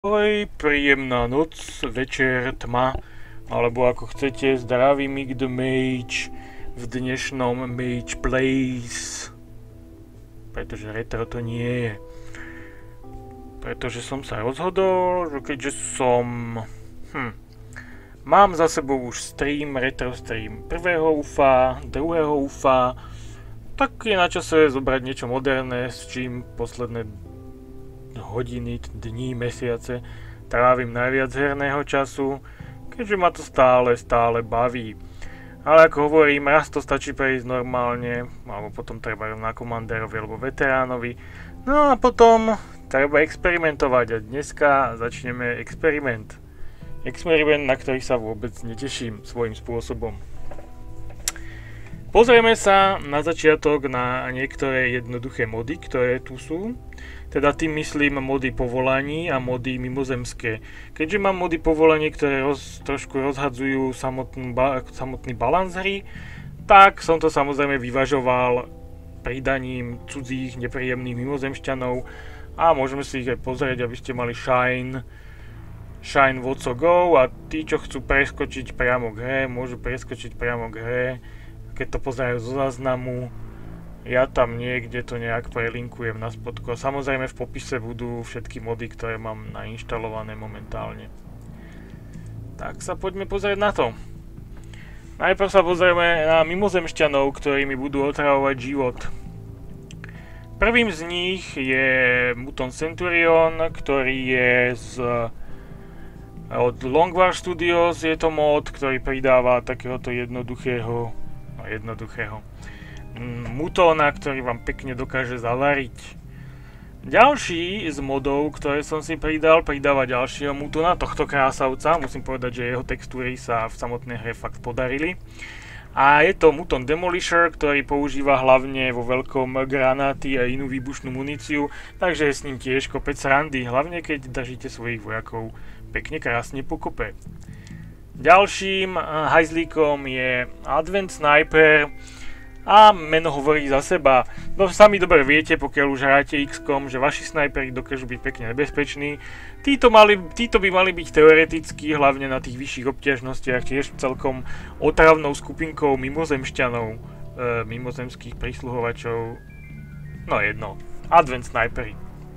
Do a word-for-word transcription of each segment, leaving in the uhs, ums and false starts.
Ahoj, príjemná noc, večer, tma, alebo ako chcete, zdravý Mick the Mage v dnešnom Mage Plays. Pretože retro to nie je. Pretože som sa rozhodol, že keďže som... Hm, mám za sebou už stream, retro stream prvého ufa, druhého ufa, tak je na čase zobrať niečo moderné, s čím posledné hodiny, dní, mesiace trávim najviac herného času, keďže ma to stále, stále baví. Ale ako hovorím, raz to stačí prejsť normálne, alebo potom treba na komandérovi alebo veteránovi. No a potom treba experimentovať a dneska začneme experiment. Experiment, na ktorý sa vôbec neteším svojím spôsobom. Pozrieme sa na začiatok na niektoré jednoduché mody, ktoré tu sú. Teda tým myslím mody povolaní a mody mimozemské. Keďže mám mody povolaní, ktoré roz, trošku rozhadzujú samotný, ba, samotný balans hry, tak som to samozrejme vyvažoval pridaním cudzích nepríjemných mimozemšťanov a môžeme si ich aj pozrieť, aby ste mali shine, shine What's Go a tí, čo chcú preskočiť priamo k hre, môžu preskočiť priamo k hre, keď to pozerajú zo záznamu. Ja tam niekde to nejak prelinkujem na spodku a samozrejme v popise budú všetky mody, ktoré mám nainštalované momentálne. Tak sa poďme pozrieť na to. Najprv sa pozrieme na mimozemšťanov, ktorí mi budú otravovať život. Prvým z nich je Muton Centurion, ktorý je z od Longvar Studios. Je to mod, ktorý pridáva takéhoto jednoduchého no jednoduchého mutóna, ktorý vám pekne dokáže zavariť. Ďalší z modov, ktoré som si pridal, pridáva ďalšieho mutóna, tohto krásavca. Musím povedať, že jeho textúry sa v samotnej hre fakt podarili. A je to Muton Demolisher, ktorý používa hlavne vo veľkom granáty a inú výbušnú muníciu, takže je s ním tiež kopec srandy, hlavne keď držíte svojich vojakov pekne krásne pokope. Ďalším hajzlíkom je Advent Sniper a meno hovorí za seba. No sami dobre viete, pokiaľ už hráte iks kom, že vaši snajperi dokážu byť pekne nebezpeční. Títo, mali, títo by mali byť teoreticky, hlavne na tých vyšších obťažnostiach, tiež celkom otravnou skupinkou mimozemšťanov, e, mimozemských prísluhovačov. No jedno, Advent Sniperi.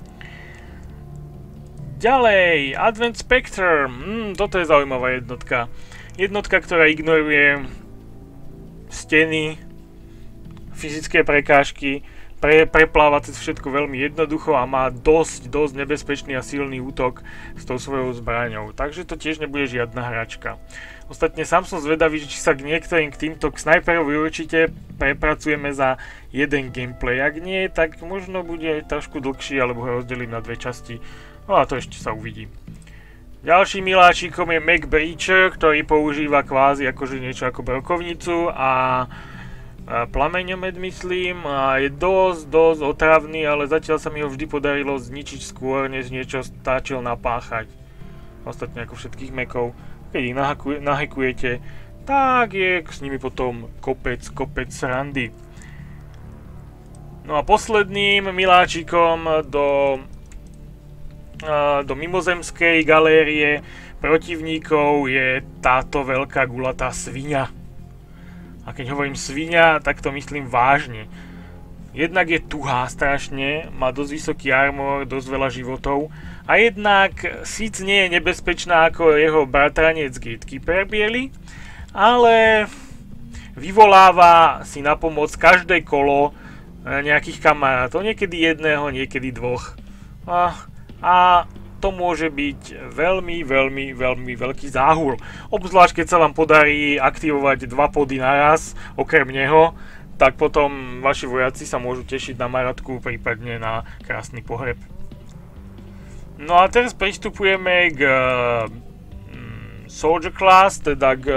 Ďalej, Advent Spectre, hmm, toto je zaujímavá jednotka. Jednotka, ktorá ignoruje steny, fyzické prekážky, pre, prepláva cez všetko veľmi jednoducho a má dosť, dosť nebezpečný a silný útok s tou svojou zbraňou. Takže to tiež nebude žiadna hračka. Ostatne sám som zvedavý, či sa k niektorým k týmto k snajperovi určite prepracujeme za jeden gameplay. Ak nie, tak možno bude trošku dlhší, alebo ho rozdelím na dve časti. No a to ešte sa uvidí. Ďalším miláčikom je Mac Breacher, ktorý používa kvázi akože niečo ako brokovnicu a plameňomet myslím a je dosť, dosť otravný, ale zatiaľ sa mi ho vždy podarilo zničiť skôr, než niečo stačil napáchať. Ostatne ako všetkých mekov, keď ich nahekujete, tak je s nimi potom kopec, kopec srandy. No a posledným miláčikom do, do mimozemskej galérie protivníkov je táto veľká gulatá sviňa. A keď hovorím sviňa, tak to myslím vážne. Jednak je tuhá strašne, má dosť vysoký armor, dosť veľa životov a jednak síc nie je nebezpečná ako jeho bratranec Gatekeeper biely, ale vyvoláva si na pomoc každé kolo nejakých kamarátov, niekedy jedného, niekedy dvoch. A, a to môže byť veľmi, veľmi, veľmi veľký záhul. Obzvlášť, keď sa vám podarí aktivovať dva pody naraz, okrem neho, tak potom vaši vojaci sa môžu tešiť na maratku, prípadne na krásny pohreb. No a teraz pristupujeme k mm, Soldier Class, teda k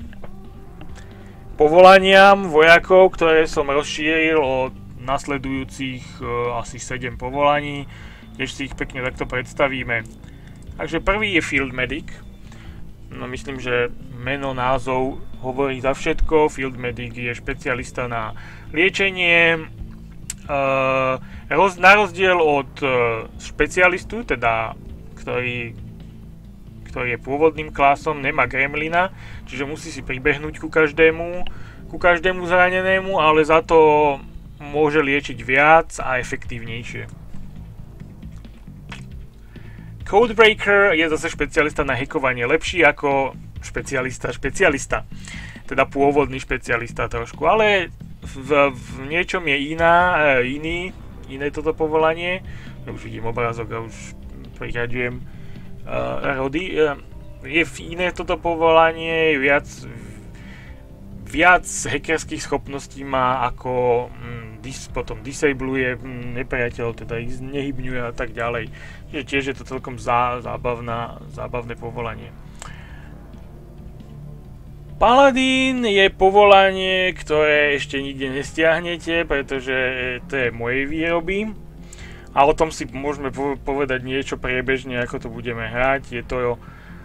povolaniam vojakov, ktoré som rozšíril o nasledujúcich uh, asi sedem povolaní. Tiež si ich pekne takto predstavíme. Takže prvý je Field Medic. No myslím, že meno, názov hovorí za všetko. Field Medic je špecialista na liečenie. Uh, roz, na rozdiel od uh, špecialistu, teda ktorý, ktorý je pôvodným klasom, nemá gremlina, čiže musí si pribehnúť ku každému, ku každému zranenému, ale za to môže liečiť viac a efektívnejšie. Codebreaker je zase špecialista na hackovanie, lepší ako špecialista špecialista. Teda pôvodný špecialista trošku, ale v, v niečom je iná, iný, iné toto povolanie. Ja už vidím obrázok a už priraďujem uh, rody. Uh, je iné toto povolanie, viac, viac hackerských schopností má, ako mm, dis, potom disabluje mm, nepriateľ, teda ich nehybňuje a tak ďalej. Čiže tiež je to celkom zá, zábavná, zábavné povolanie. Paladín je povolanie, ktoré ešte nikde nestiahnete, pretože to je mojej výroby. A o tom si môžeme povedať niečo priebežne, ako to budeme hrať. Je to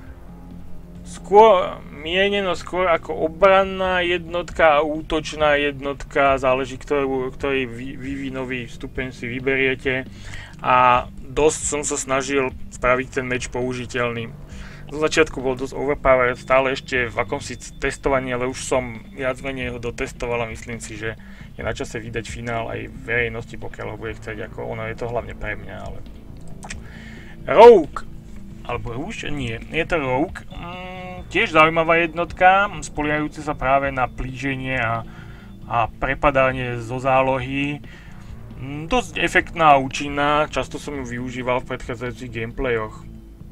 skôr mieneno skôr ako obranná jednotka a útočná jednotka, záleží, ktorú, ktorý vývinový stupeň si vyberiete. A dosť som sa snažil spraviť ten meč použiteľný. Do začiatku bol dosť overpowered, stále ešte v akomsi testovaní, ale už som viac menej ho dotestoval a myslím si, že je na čase vydať finál aj verejnosti, pokiaľ ho bude chcieť, ako ono je to hlavne pre mňa, ale... Rogue, alebo už? Nie, je to Rogue, mm, tiež zaujímavá jednotka, spoliehajúce sa práve na plíženie a, a prepadanie zo zálohy. Mm, dosť efektná a účinná, často som ju využíval v predchádzajúcich gameplayoch.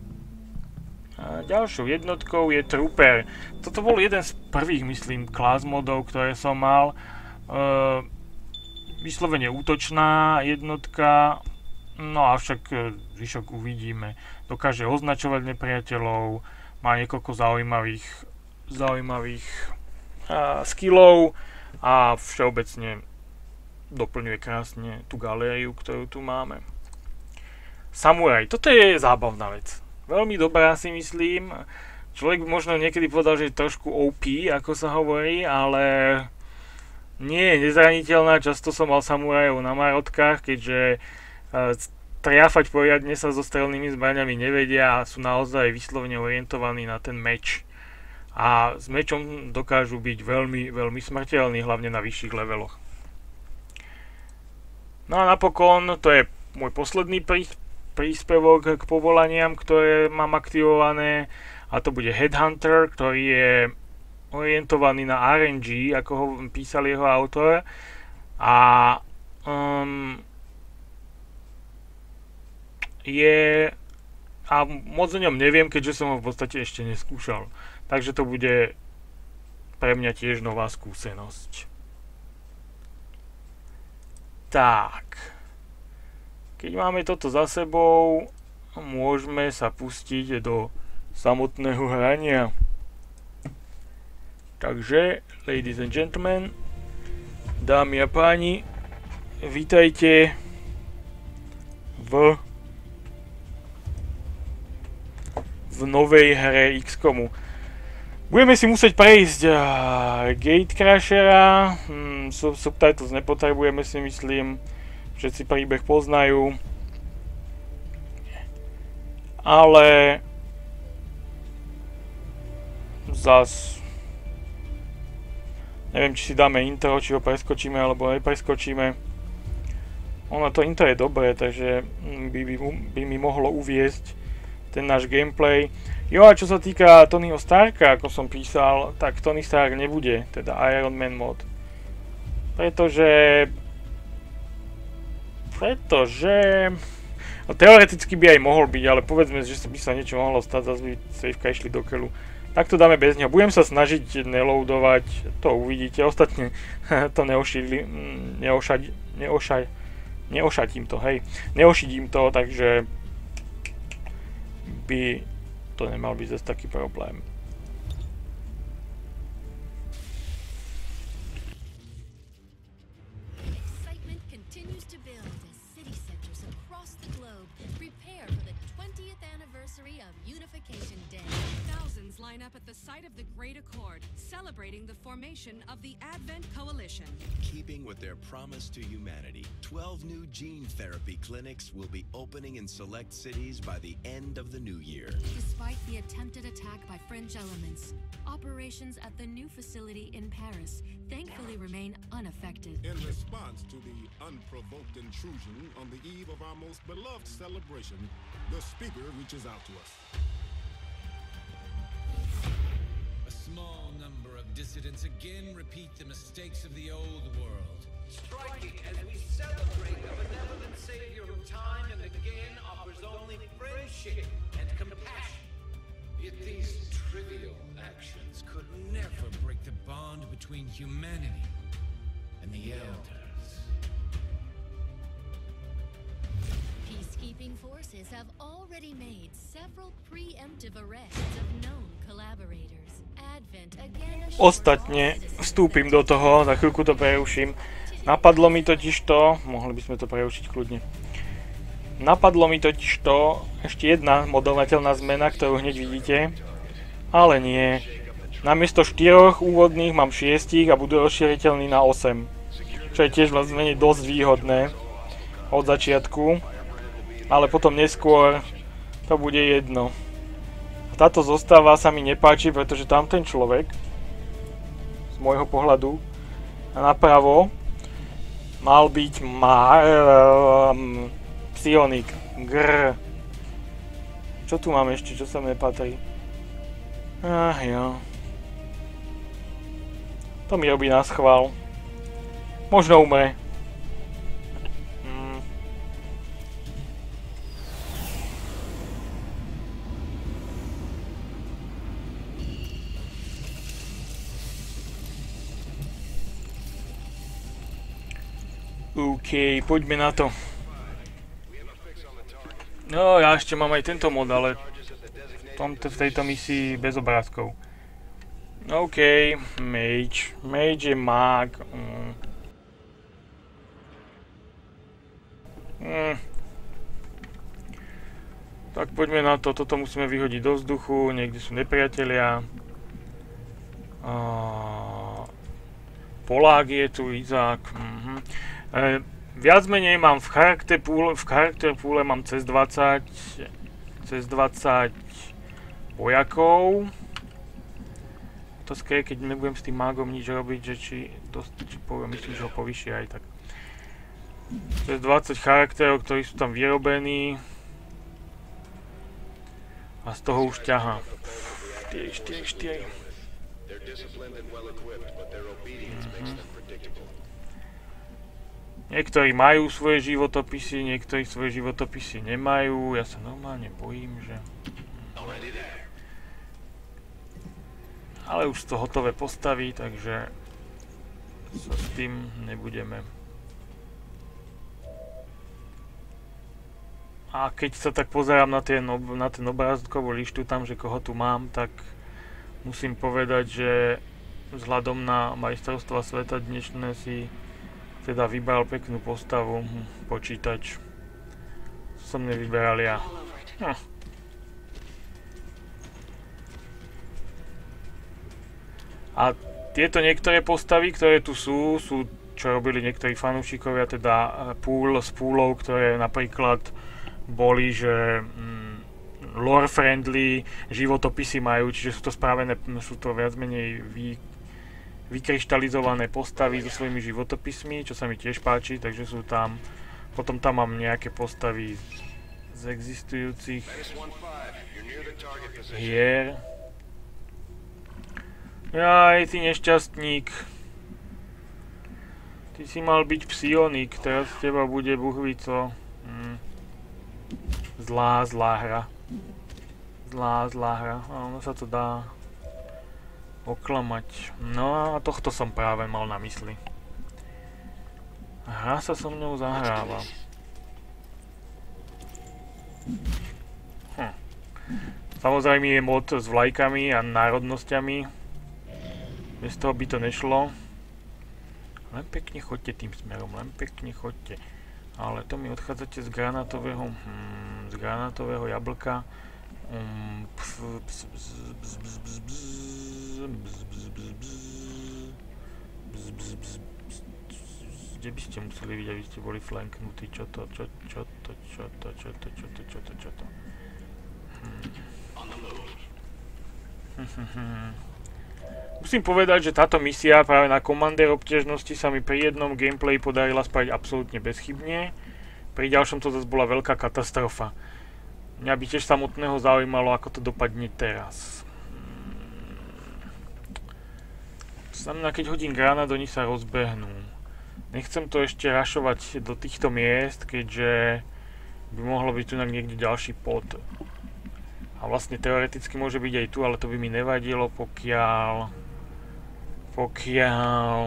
A ďalšou jednotkou je Trooper. Toto bol jeden z prvých, myslím, class modov, ktoré som mal. E, vyslovene útočná jednotka, no avšak zvyšok uvidíme. Dokáže označovať nepriateľov, má niekoľko zaujímavých, zaujímavých a, skillov a všeobecne doplňuje krásne tú galériu, ktorú tu máme. Samuraj, toto je zábavná vec. Veľmi dobrá, si myslím. Človek by možno niekedy povedal, že je trošku ó pé, ako sa hovorí, ale nie je nezraniteľná. Často som mal samurajov na marotkách, keďže triafať poriadne sa so strelnými zbraňami nevedia a sú naozaj vyslovene orientovaní na ten meč. A s mečom dokážu byť veľmi, veľmi smrteľní, hlavne na vyšších leveloch. No a napokon, to je môj posledný prístup, príspevok k povolaniam, ktoré mám aktivované, a to bude Headhunter, ktorý je orientovaný na er en gé, ako ho písal jeho autor, a um, je a moc o ňom neviem, keďže som ho v podstate ešte neskúšal, takže to bude pre mňa tiež nová skúsenosť. Tak. Keď máme toto za sebou, môžeme sa pustiť do samotného hrania. Takže, ladies and gentlemen, dámy a páni, vítajte v, v novej hre iks komu. Budeme si musieť prejsť uh, Gatecrashera, hmm, sub subtitles nepotrebujeme, si myslím. Všetci príbeh poznajú, ale zas neviem, či si dáme intro, či ho preskočíme alebo nepreskočíme. Ono to intro je dobré, takže by, by, by mi mohlo uviesť ten náš gameplay. Jo, a čo sa týka Tonyho Starka, ako som písal, tak Tony Stark nebude, teda Iron Man mod, pretože Pretože... No, teoreticky by aj mohol byť, ale povedzme, že by sa niečo mohlo stať, zase by saveka išli do keľu. Tak to dáme bez neho. Budem sa snažiť neloadovať, to uvidíte. Ostatne to neošidli, neošať, neošať, neošatím to, hej. Neošidím to, takže by to nemal byť zase taký problém. line up at the site of the Great Accord, celebrating the formation of the Advent Coalition. Keeping with their promise to humanity, twelve new gene therapy clinics will be opening in select cities by the end of the new year. Despite the attempted attack by French elements, operations at the new facility in Paris thankfully remain unaffected. In response to the unprovoked intrusion on the eve of our most beloved celebration, the speaker reaches out to us. A small number of dissidents again repeat the mistakes of the old world. Striking as we celebrate a benevolent savior who time and again offers only friendship and compassion. Yet these trivial actions could never break the bond between humanity and the Elders. Peacekeeping forces have already made several preemptive arrests of known collaborators. Advent again assures Ostatne vstúpim do toho, za chvíľku to preruším. Napadlo mi totiž to, mohli by sme to prerušiť kľudne. Napadlo mi totiž to, ešte jedna modelovateľná zmena, ktorú hneď vidíte. Ale nie. Namiesto štyroch úvodných mám šiestich a budú rozšíriteľní na osem. Čo je tiež vlastne dosť výhodné od začiatku. Ale potom neskôr to bude jedno. A táto zostava sa mi nepáči, pretože tam ten človek, z môjho pohľadu, a napravo, mal byť ma... Psionik. Grr. Čo tu mám ešte, čo sa mne patrí? Ach jo. To mi robí na schvál. Možno umre. Hmm. OK, poďme na to. No, ja ešte mám aj tento mod, ale v tejto misii bez obrázkov. OK, Mage. Mage je mag. Mm. Mm. Tak poďme na to, toto musíme vyhodiť do vzduchu, niekde sú nepriatelia. Uh, Polák je tu, Izák. Mm-hmm. E, viac menej mám v charakter pool, v charakter poole mám cez dvadsať, cez dvadsať vojakov. Otázka je, keď nebudem s tým mágom nič robiť, že či, dosť, či poviem, myslím, že ho povyšia aj tak. Cez dvadsať charakterov, ktorí sú tam vyrobení. A z toho už ťahá. štyri, štyri, štyri. Mm-hmm. Niektorí majú svoje životopisy, niektorí svoje životopisy nemajú. Ja sa normálne bojím, že... Ale už sú to hotové postavy, takže sa s tým nebudeme. A keď sa tak pozerám na, tie, na ten obrázkovú lištu tam, že koho tu mám, tak musím povedať, že vzhľadom na majstrovstvá sveta dnešné si teda vybral peknú postavu, hm, počítač. Som nevyberal ja. Hm. A tieto niektoré postavy, ktoré tu sú, sú čo robili niektorí fanúšikovia, teda pool s poolov, ktoré napríklad boli, že mm, lore friendly životopisy majú, čiže sú to spravené, sú to viac menej vy, vykryštalizované postavy so svojimi životopismi, čo sa mi tiež páči, takže sú tam, potom tam mám nejaké postavy z existujúcich hier. Jaj, ty nešťastník. Ty si mal byť psionik, teraz z teba bude buhvico. Hm. Zlá, zlá hra. Zlá, zlá hra. A ono sa to dá oklamať. No a tohto som práve mal na mysli. Hra sa so mnou zahráva. Hm. Samozrejme je mod s vlajkami a národnosťami. Bez toho by to nešlo. Len pekne choďte tým smerom, len pekne choďte. Ale to mi odchádzate z granátového, hmm, z granátového jablka. Um, pf, Kde by ste museli vidieť, aby ste boli flanknutí? Čo to, čo, čo to, čo to, čo to, čo to, čo to, čo to? Musím povedať, že táto misia práve na Commander obťažnosti sa mi pri jednom gameplay podarila spraviť absolútne bezchybne. Pri ďalšom to zase bola veľká katastrofa. Mňa by tiež samotného zaujímalo, ako to dopadne teraz. Znamená, keď hodím granát, oni sa rozbehnú. Nechcem to ešte rašovať do týchto miest, keďže by mohlo byť tu niekde ďalší pod. A vlastne teoreticky môže byť aj tu, ale to by mi nevadilo, pokiaľ... Pokiaľ...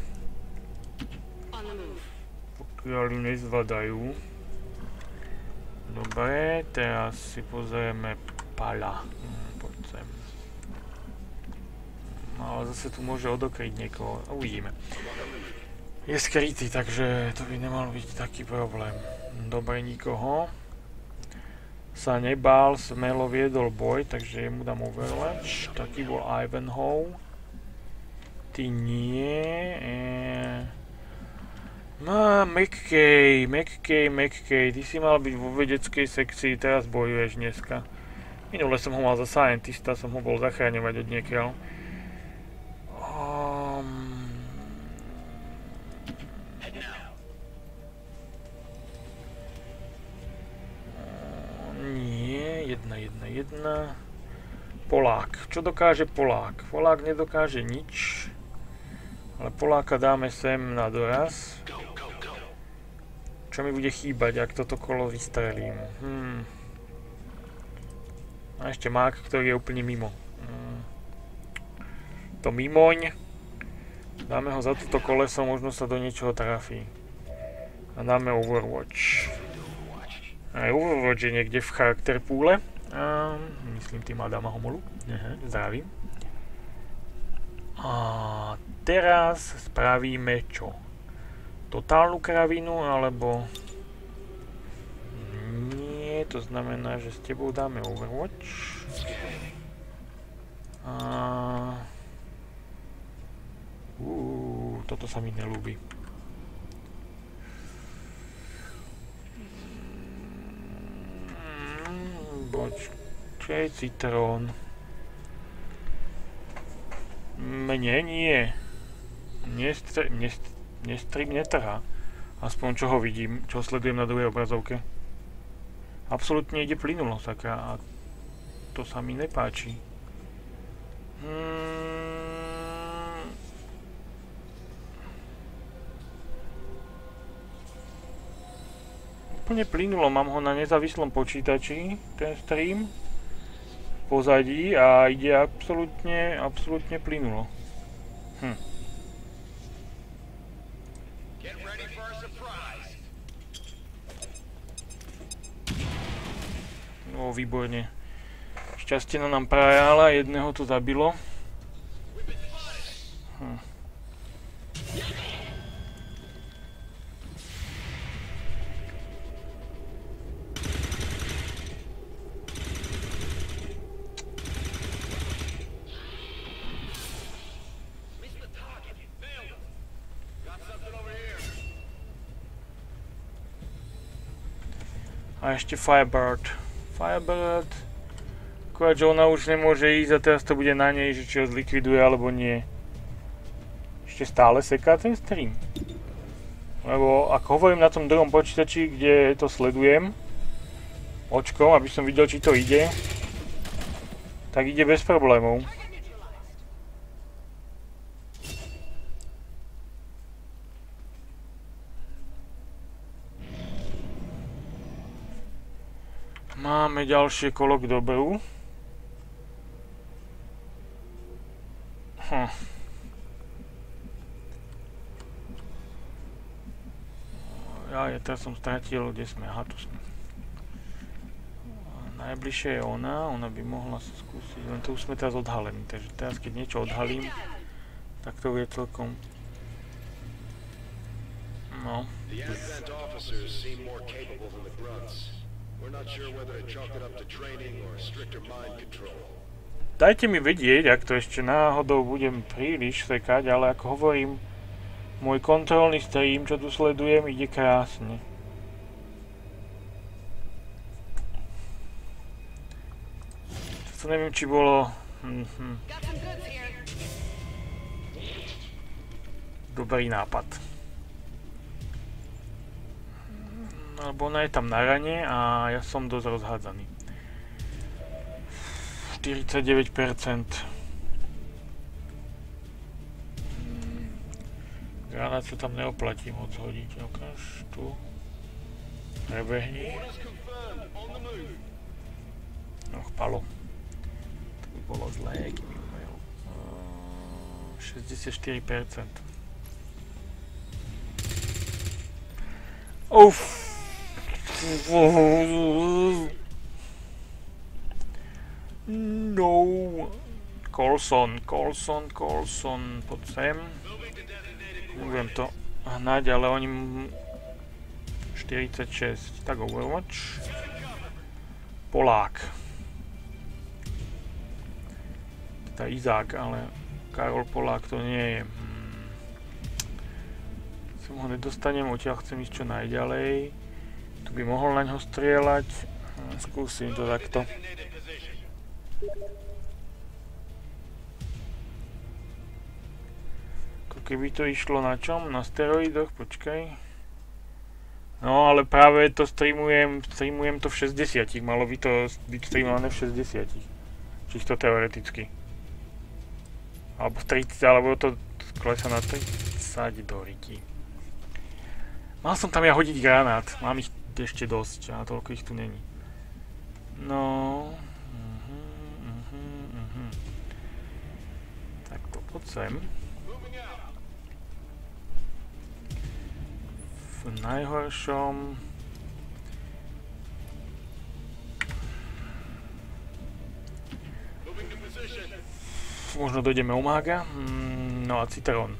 Pokiaľ ju nezvladajú. Dobre, teraz si pozrieme Pala. Hm, poď sem. No ale zase tu môže odokryť niekoho. Uvidíme. Je skrytý, takže to by nemal byť taký problém. Dobre, nikoho sa nebál, smelo viedol boj, takže jemu dám Overwatch. Taký bol Ivanhoe. Ty nie. Eee... No, McKay, McKay, McKay, ty si mal byť vo vedeckej sekcii, teraz bojuješ dneska. Minule som ho mal za scientista, som ho bol zachráňovať od niekiaľ. Um... Nie, jedna, jedna, jedna. Polák. Čo dokáže Polák? Polák nedokáže nič. Ale Poláka dáme sem na doraz. Čo mi bude chýbať, ak toto kolo vystrelím? Hmm. A ešte mák, ktorý je úplne mimo. Hmm. To mimoň. Dáme ho za toto koleso, možno sa do niečoho trafí. A dáme Overwatch. Aj Overwatch je niekde v charakter poole. A myslím tým Adama Homolu. Aha, zdravím. A teraz spravíme čo? Totálnu kravinu, alebo... Nie, to znamená, že s tebou dáme Overwatch. A... Uuu, toto sa mi nelúbi. Počkej, citrón. Mne nie. Nestri... Nestri... Nestrím netrhá. Aspoň čo ho vidím, čo sledujem na druhej obrazovke. Absolútne ide plynulo, sakra, a to sa mi nepáči. Hmm. Úplne plynulo, mám ho na nezávislom počítači, ten stream. V pozadí a ide absolútne, absolútne plynulo. Hm. No, výborne. Šťastie na nám prajala, jedného to zabilo. Hm. A ešte Firebird. Firebird. Akurát, že ona už nemôže ísť a teraz to bude na nej, že či ho zlikviduje alebo nie. Ešte stále seká ten stream. Lebo ako hovorím na tom druhom počítači, kde to sledujem očkom, aby som videl, či to ide, tak ide bez problémov. Máme ďalšie kolo k dobru. Hm. Ja, ja teraz som stratil, kde sme? Aha, tu sme. Najbližšie je ona, ona by mohla sa skúsiť, len to už sme teraz odhalení, takže teraz keď niečo odhalím, tak to je celkom... No. We're not sure whether to chalk it up to training or stricter mind control. Dajte mi vedieť, ak to ešte náhodou budem príliš sekať, ale ako hovorím, môj kontrolný stream, čo tu sledujem, ide krásne. To neviem, či bolo... Mhm. Dobrý nápad. Lebo ona je tam na rane a ja som dosť rozhádzaný. štyridsaťdeväť percent. Granát sa tam neoplatí moc hodiť. Ukáž tu. Prebehni. Och, palo. To by bolo zlé, keby umel. šesťdesiatštyri percent. Uff. No. Coulson, Coulson, Coulson, poď sem. Nebudem to hnať, ale oni... štyridsaťšesť. Tak Overwatch. Polák. Teda Izák, ale Karol Polák to nie je. Hmm. Som ho nedostanem, odtiaľ chcem ísť čo najďalej. Tu by mohol na ňo strieľať. Hm, skúsim to takto. Ako keby to išlo na čom? Na steroidoch? Počkaj. No ale práve to streamujem, streamujem to v šesťdesiatich. Malo by to byť streamované v šesťdesiatich. Čisto teoreticky. Alebo v tridsať, alebo to klesa na tridsať do riti. Mal som tam ja hodiť granát. Mám ich ešte dosť a toľko ich tu není. No... Uh-huh, uh-huh, uh-huh. Tak to poď sem. V najhoršom... Možno dojdeme u mága. No a Citrón.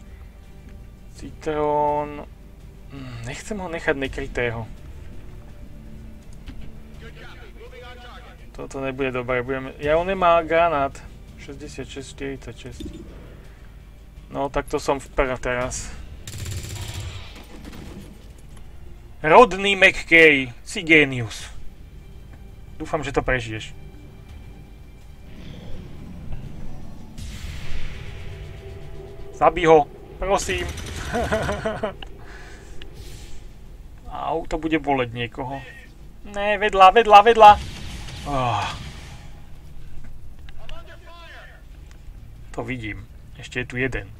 Citrón... Nechcem ho nechať nekrytého. Toto nebude dobré, budeme... Ja on nemá granát. šesťdesiatšesť štyridsaťšesť. No, tak to som vprv teraz. Rodney McKay, si génius. Dúfam, že to prežiješ. Zabij ho, prosím. Au, to bude boleť niekoho. Ne, vedľa, vedľa, vedľa. Oh. To vidím. Ešte je tu jeden.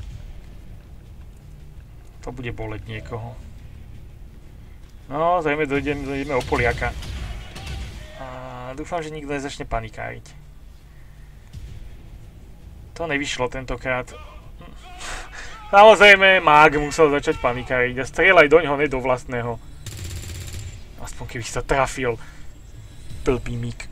To bude boleť niekoho. No, zrejme dojdeme, dojdeme o Poliaka. A dúfam, že nikto nezačne panikáriť. To nevyšlo tentokrát. Samozrejme, mág musel začať panikáriť a strieľaj doňho, ne do vlastného. Aspoň keby sa trafil. Blbý mík.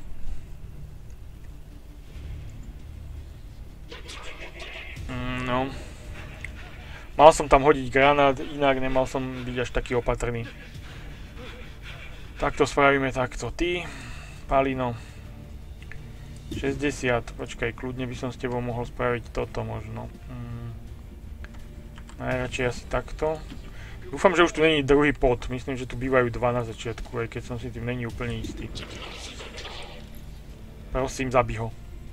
Mm, no. Mal som tam hodiť granát, inak nemal som byť až taký opatrný. Tak to spravíme takto. Ty, Palino. šesťdesiat. Počkaj, kľudne by som s tebou mohol spraviť toto možno. Mm. Najradšej asi takto. Dúfam, že už tu není druhý pod. Myslím, že tu bývajú dva na začiatku, aj keď som si tým není úplne istý. Prosím, zabij ho.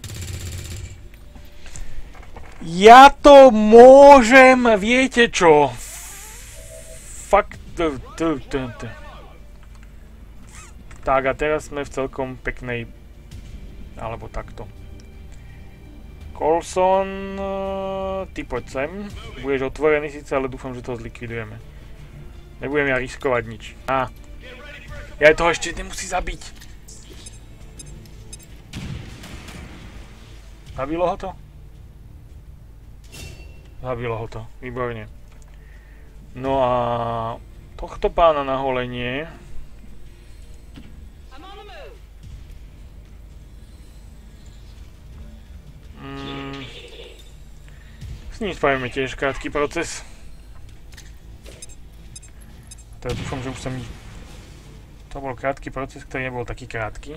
Ja to môžem, viete čo? Fakt... Tak a teraz sme v celkom peknej... Alebo takto. Coulson, ty poď sem. Budeš otvorený síce, ale dúfam, že to zlikvidujeme. Nebudem ja riskovať nič. Á. Ja toho ešte nemusí zabiť. Zabilo ho to? Zabilo ho to. Výborne. No a... tohto pána na holenie... Mm. S ním spravíme tiež krátky proces. Teraz dúfam, že už sa mi To bol krátky proces, ktorý nebol taký krátky.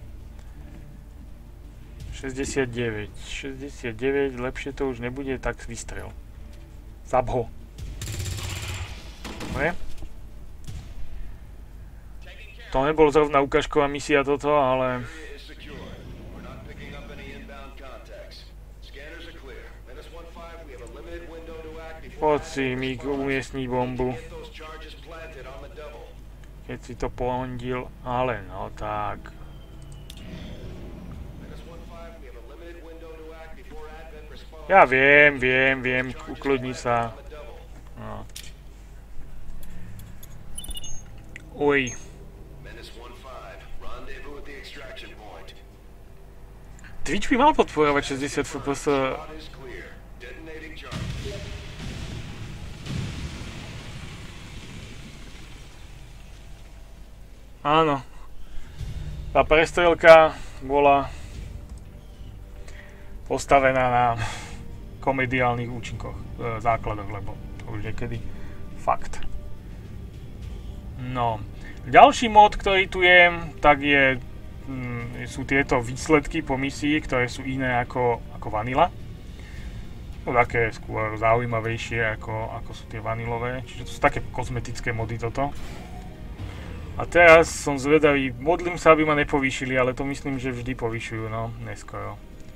šesťdesiatdeväť. šesťdesiatdeväť, lepšie to už nebude, tak vystrel. Zab ho. Dobre. To nebol zrovna ukážková misia toto, ale... Poď si mi umiestniť bombu. Keď si to pondil, ale no tak. Ja viem, viem, viem, ukludni sa. No. Oj. Twitch by mal podporovať šesťdesiat ef pé es. Áno. Tá prestrelka bola postavená na komediálnych účinkoch, e, základoch, lebo to už niekedy fakt. No. Ďalší mod, ktorý tu je, tak je, mm, sú tieto výsledky po misii, ktoré sú iné ako, ako vanila. No také skôr zaujímavejšie ako, ako sú tie vanilové, čiže to sú také kozmetické mody toto. A teraz som zvedavý, modlím sa, aby ma nepovýšili, ale to myslím, že vždy povyšujú, no, neskoro.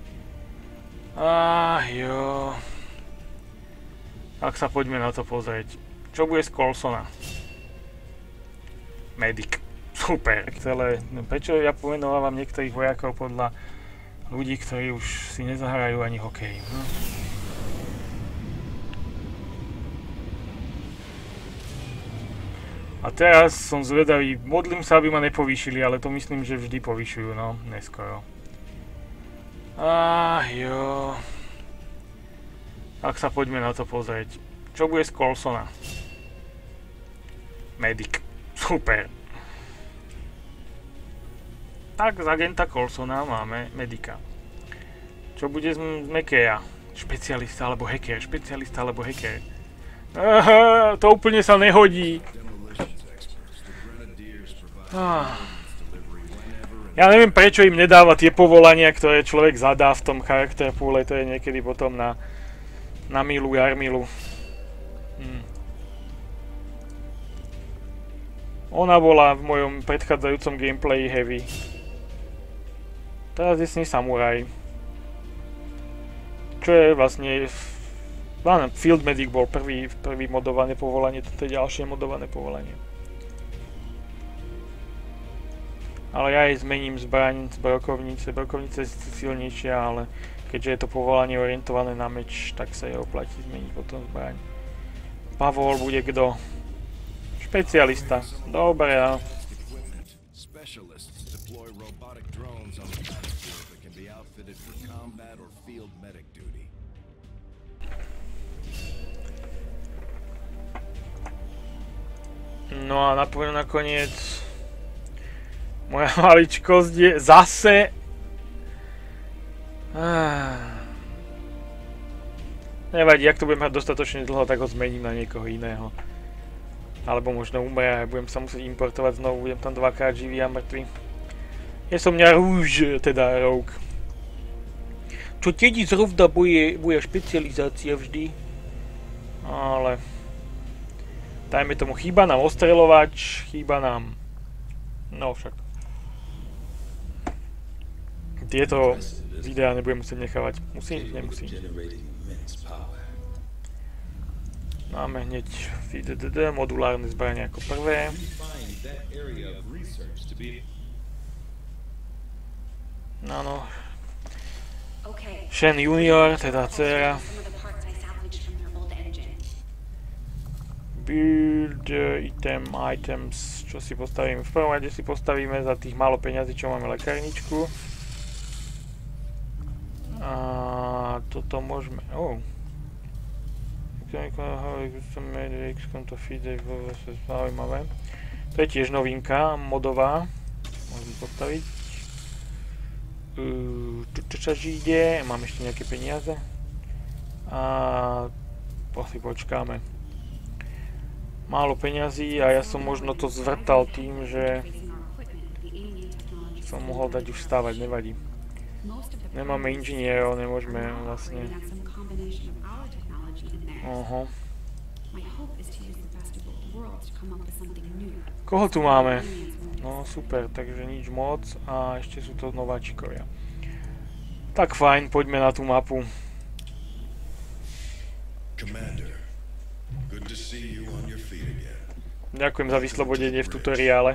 Ah, jo. Tak sa poďme na to pozrieť. Čo bude z Coulsona? Medic. Super. Celé, no, prečo ja pomenovávam niektorých vojakov podľa ľudí, ktorí už si nezahrajú ani hokej, no? A teraz som zvedavý, modlím sa, aby ma nepovýšili, ale to myslím, že vždy povyšujú, no, neskoro. Ah, jo. Tak sa poďme na to pozrieť. Čo bude z Coulsona? Medic. Super. Tak z agenta Coulsona máme Medica. Čo bude z Mckeya? Špecialista alebo hacker, špecialista alebo hacker. Aha, to úplne sa nehodí. Ah. Ja neviem, prečo im nedáva tie povolania, ktoré človek zadá v tom charakter poole, to je niekedy potom na, na milu, jarmilu. Hm. Ona bola v mojom predchádzajúcom gameplayi heavy. Teraz je s nej samuraj. Čo je vlastne... Áno, Field Medic bol prvý, prvý modované povolanie, toto je ďalšie modované povolanie. Ale ja jej zmením zbraň z brokovnice. Brokovnica je silnejšia, ale keďže je to povolanie orientované na meč, tak sa jej oplatí zmeniť potom zbraň. Pavol bude kto? Špecialista. Dobre, ja. No a napovedom nakoniec... Moja maličkosť je zase... Ah. Nevadí, ak to budem mať dostatočne dlho, tak ho zmením na niekoho iného. Alebo možno umrie a budem sa musieť importovať znovu, budem tam dvakrát živý a mŕtvy. Je som mňa rúž, teda rogue. Čo tedy zrovna bude, bude špecializácia vždy. Ale... Dajme tomu, chýba nám ostreľovač, chýba nám... No však. Tieto videá nebudem musieť nechávať. Musím? Nemusím. Máme hneď V D D D, modulárne zbranie ako prvé. Áno. Shen junior, teda dcéra. Build, item, items, čo si postavíme? V prvom rade si postavíme za tých málo peňazí, čo máme lekárničku. A toto môžeme... Oh. Zaujímavé. To je tiež novinka, modová. Môžeme postaviť. Tu čo sa žíde, mám ešte nejaké peniaze. A... asi počkáme. Málo peňazí a ja som možno to zvrtal tým, že Som mohol dať už stávať, nevadí. Nemáme inžinierov, nemôžeme vlastne... Oho. Koho tu máme? No super, takže nič moc a ešte sú to nováčikovia. Tak fajn, poďme na tú mapu. Ďakujem za vyslobodenie v tutoriále.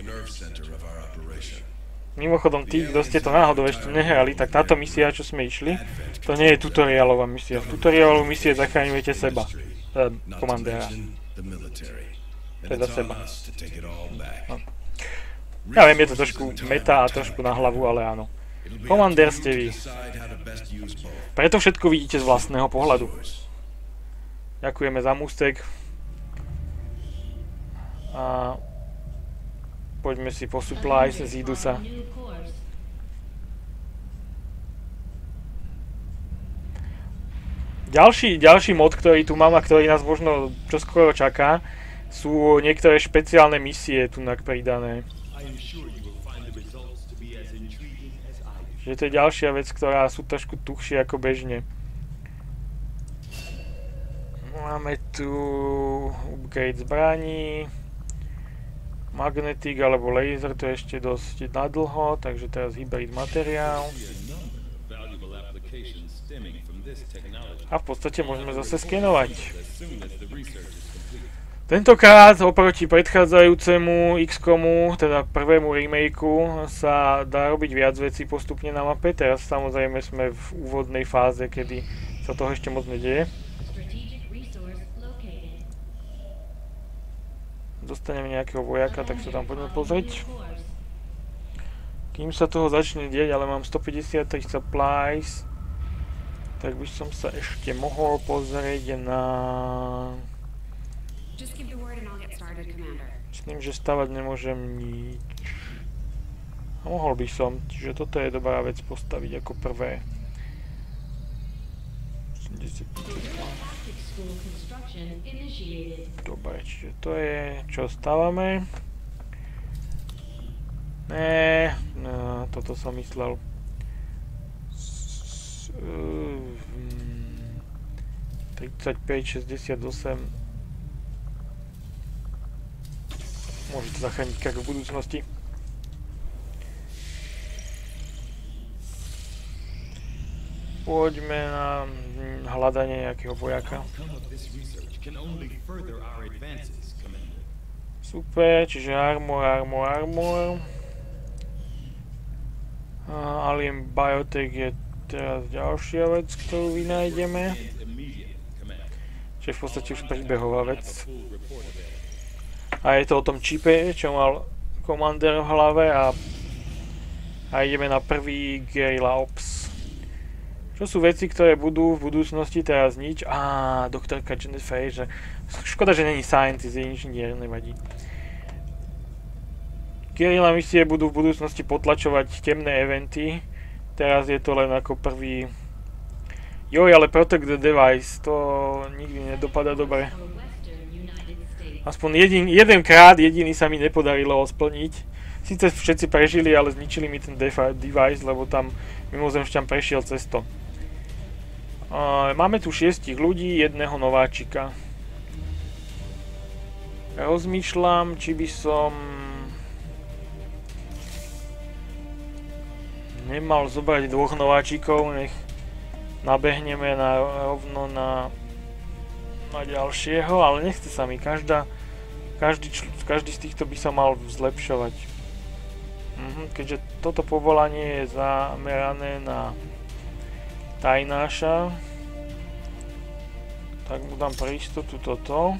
Mimochodom, tí, kto ste to náhodou ešte nehrali, tak táto misia, čo sme išli, to nie je tutoriálová misia. V tutoriálovú misie zachraňujete seba. E, komandéra. Teda seba. No. Ja viem, je to trošku meta a trošku na hlavu, ale áno. Komandér ste vy. Preto všetko vidíte z vlastného pohľadu. Ďakujeme za mústek. A poďme si po supplies, zídu sa. Ďalší, ďalší mod, ktorý tu mám a ktorý nás možno čoskoro čaká, sú niektoré špeciálne misie tu pridané. Že to je ďalšia vec, ktorá sú trošku tuchšie ako bežne. Máme tu upgrade zbraní, magnetik alebo laser, to je ešte dosť nadlho, takže teraz hybrid materiál. A v podstate môžeme zase skenovať. Tentokrát oproti predchádzajúcemu iks komu, teda prvému remakeu, sa dá robiť viac vecí postupne na mape. Teraz samozrejme sme v úvodnej fáze, kedy sa toho ešte moc nedieje. Dostaneme nejakého vojaka, tak sa tam poďme pozrieť. Kým sa toho začne dieť, ale mám stopäťdesiattri supplies, tak by som sa ešte mohol pozrieť na... Myslím, že stavať nemôžem nič. A mohol by som, čiže toto je dobrá vec postaviť ako prvé. Dobre, čiže to je, čo stavame. Ne, no, toto som myslel. tridsaťpäť šesťdesiatosem. Môže to zachrániť kak v budúcnosti. Poďme na hľadanie nejakého vojaka. Super, čiže armor, armor, armor. Uh, Alien Biotech je teraz ďalšia vec, ktorú vynájdeme. Čiže v podstate už príbehová vec. A je to o tom čipe, čo mal komandér v hlave a, a ideme na prvý Guerrilla Ops. Čo sú veci, ktoré budú v budúcnosti, teraz nič. Á, doktorka Jennifer, že škoda, že není scientist, je inžinier, nevadí. Guerrilla misie budú v budúcnosti potlačovať temné eventy. Teraz je to len ako prvý... Joj, ale Protect the Device, to nikdy nedopadá dobre. Aspoň jedin, jedenkrát jediný sa mi nepodarilo splniť. Sice všetci prežili, ale zničili mi ten device, lebo tam mimozemšťan prešiel cez to. Uh, máme tu šiestich ľudí, jedného nováčika. Rozmýšľam, či by som... nemal zobrať dvoch nováčikov, nech nabehneme na, rovno na... na ďalšieho, ale nechce sa mi, každá, každý, každý z týchto by sa mal zlepšovať. Mhm, keďže toto povolanie je zamerané na tajnáša, tak mu dám pre istotu toto.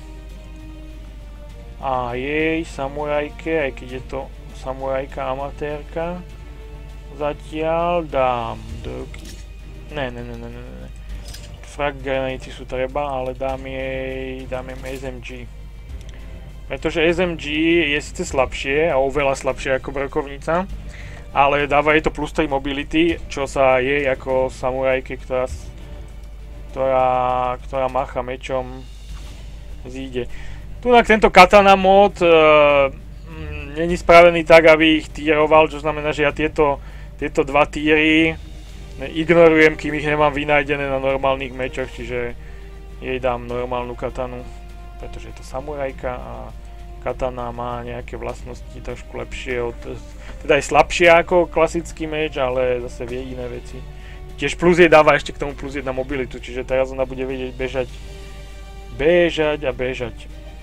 A jej samurajke, aj keď je to samurajka amatérka, zatiaľ dám do... Ne, ne, ne, ne, ne, ne. Frag granity sú treba, ale dám jej, dám jej es em gé. Pretože es em gé je síce slabšie a oveľa slabšie ako brokovnica, ale dáva jej to plus tri mobility, čo sa jej ako samurajke, ktorá, ktorá, ktorá macha mečom, zíde. Tunak tento katana mod, uh, není spravený tak, aby ich týroval, čo znamená, že ja tieto, tieto dva týry ignorujem, kým ich nemám vynájdené na normálnych mečoch, čiže jej dám normálnu katanu, pretože je to samurajka a katana má nejaké vlastnosti trošku lepšie od, teda je slabšia ako klasický meč, ale zase vie iné veci. Tiež plus jej dáva ešte k tomu plus jedna mobilitu, čiže teraz ona bude vedieť bežať, bežať a bežať.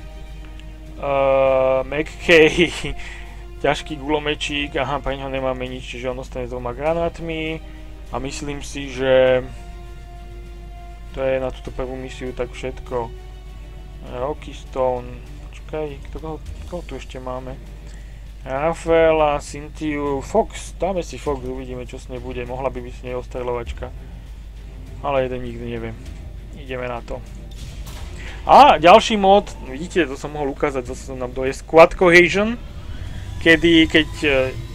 Uh, McKay, ťažký gulomečík, aha, pre ňoho nemáme nič, čiže on ostane s dvoma granátmi a myslím si, že to je na túto prvú misiu tak všetko. Rocky Stone, počkaj, koho, koho tu ešte máme? Rafaela, Cynthiu, Fox, dáme si Fox, uvidíme čo s nej bude, mohla by byť s nej ostreľovačka. Ale jeden nikdy neviem. Ideme na to. A ďalší mod, vidíte, to som mohol ukázať, zase som nám to je Squad Cohesion, kedy keď e,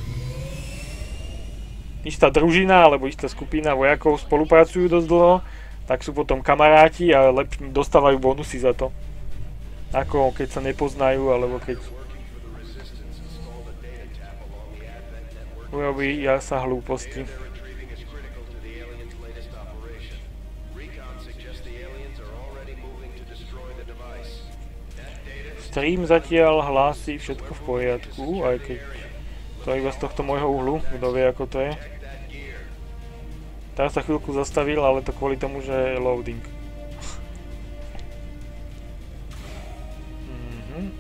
istá družina alebo istá skupina vojakov spolupracujú dosť dlho, tak sú potom kamaráti a lep, dostávajú bonusy za to. Ako keď sa nepoznajú, alebo keď urobí ja sa hlúposti. Stream zatiaľ hlási všetko v poriadku, aj keď to iba z tohto môjho uhlu, kto vie ako to je. Teraz sa chvíľku zastavil, ale to kvôli tomu, že je loading. Mhm.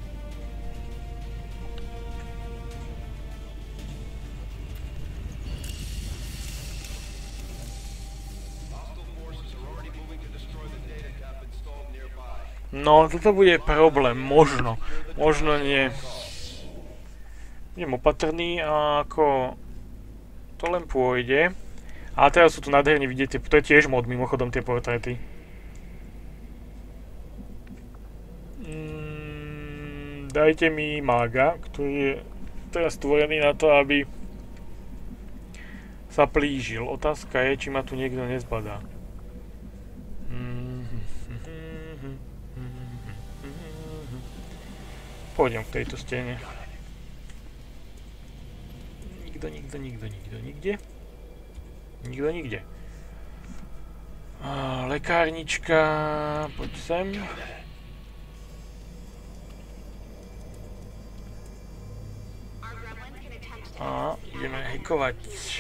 No, toto bude problém, možno, možno nie. Budem opatrný a ako to len pôjde. A teraz sú tu nádherne, vidíte, to je tiež mod mimochodom tie portréty. Mm, dajte mi mága, ktorý je teraz stvorený na to, aby sa plížil. Otázka je, či ma tu niekto nezbadá. Pôjdem k tejto stene. Nikto, nikto, nikto, nikto, nikde. Nikto, nikde. A, lekárnička, poď sem. A ideme hackovať.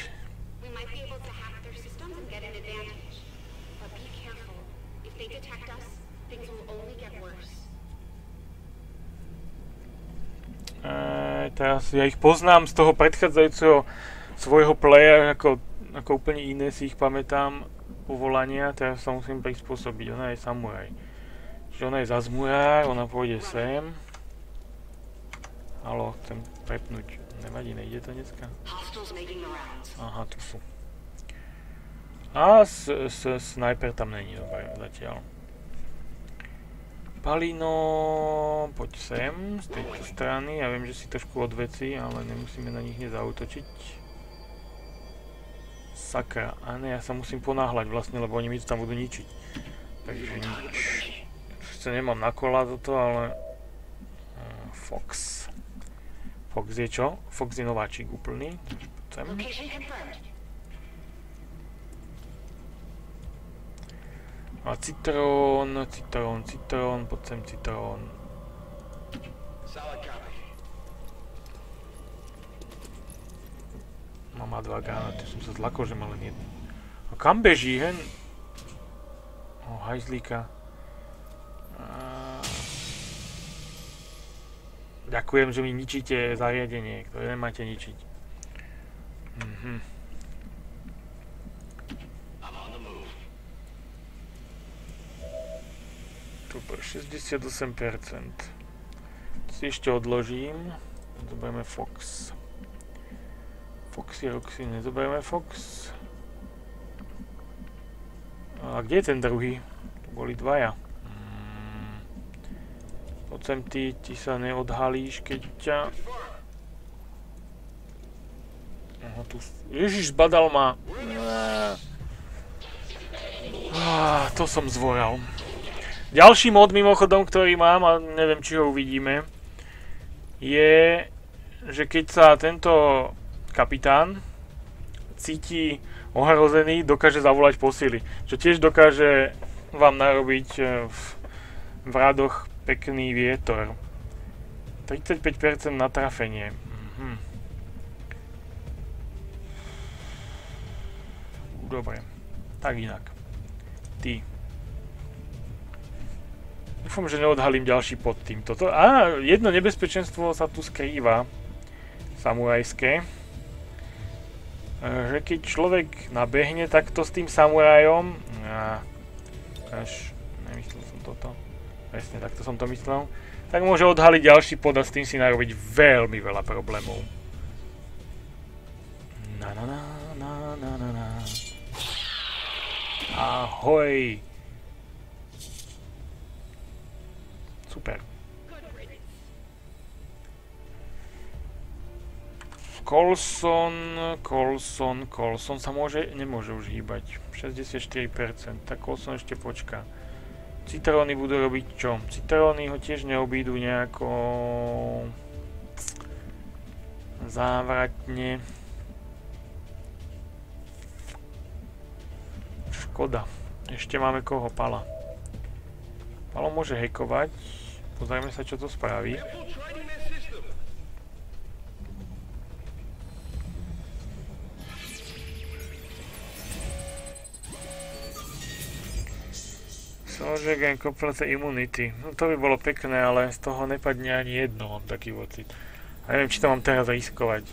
Eee, teraz ja ich poznám z toho predchádzajúceho svojho playa, ako, ako úplne iné si ich pamätám povolania, teraz sa musím prispôsobiť, ona je samuraj. Čiže ona je zazmurár, ona pôjde sem. Haló, chcem prepnúť, nevadí, nejde to dneska? Aha, tu sú. A s, s, sniper tam není, dobre, zatiaľ. Palino, poď sem, z tejto strany, ja viem, že si trošku odveci, ale nemusíme na nich hneď zaútočiť. Sakra, a ne, ja sa musím ponáhľať vlastne, lebo oni mi to tam budú ničiť. Takže nič. Sice nemám na kola toto, ale... Fox. Fox je čo? Fox je nováčik úplný. Sem. A citrón, citrón, citrón, poď sem citrón. No má dva granáty, som sa zlakol, že má len jednu. A kam beží, hen? O, hajzlíka. A... Ďakujem, že mi ničíte zariadenie, ktoré nemáte ničiť. Mhm. Super, šesťdesiatosem percent. Si ešte odložím. Zoberieme Fox. Foxy, Roxy, nezoberieme Fox. A kde je ten druhý? Tu boli dvaja. Hmm. Poď sem ty, ty sa neodhalíš, keď ťa... Aha, tu... Ježiš, zbadal ma. Ah, to som zvoral. Ďalší mod mimochodom, ktorý mám, a neviem, či ho uvidíme, je že keď sa tento kapitán cíti ohrozený, dokáže zavolať posily. Čo tiež dokáže vám narobiť v, v radoch pekný vietor. tridsaťpäť percent na trafenie. Mhm. Dobre. Tak inak. Ty. Dúfam, že neodhalím ďalší pod týmto. Á, jedno nebezpečenstvo sa tu skrýva. Samurajské. Že keď človek nabehne takto s tým samurajom... Á, až... Nemyslel som toto. Presne, takto som to myslel. Tak môže odhaliť ďalší pod a s tým si narobiť veľmi veľa problémov. Na na na na na na na. Ahoj. Super. Coulson, Coulson, Coulson sa môže, nemôže už hýbať. šesťdesiatštyri percent, tak Coulson ešte počká. Citróny budú robiť čo? Citróny ho tiež neobídu nejako závratne. Škoda. Ešte máme koho? Pala. Palo môže hackovať. Pozrieme sa, čo to spraví. Soldier gain complete immunity. No to by bolo pekné, ale z toho nepadne ani jedno, mám taký pocit. A neviem, či to mám teraz riskovať.